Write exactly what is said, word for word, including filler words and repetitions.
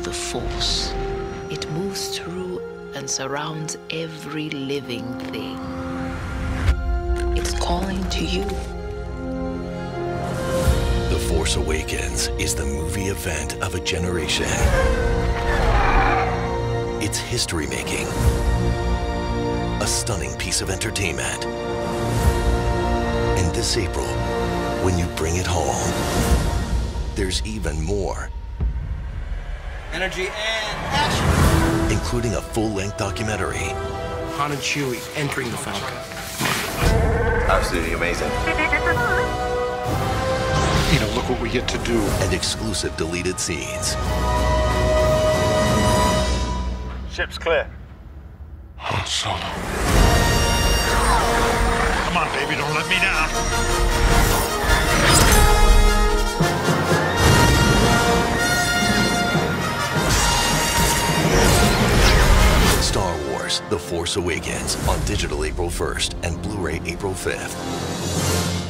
the Force. It moves through and surrounds every living thing. It's calling to you. The Force Awakens is the movie event of a generation. It's history-making, a stunning piece of entertainment. And this April, when you bring it home, there's even more. Energy and action! Including a full-length documentary. Han and Chewie entering the Falcon. Absolutely amazing. You know, look what we get to do. And exclusive deleted scenes. Ship's clear. Han Solo. Come on, baby, don't let me down. Star Wars: The Force Awakens on digital April first and Blu-ray April fifth.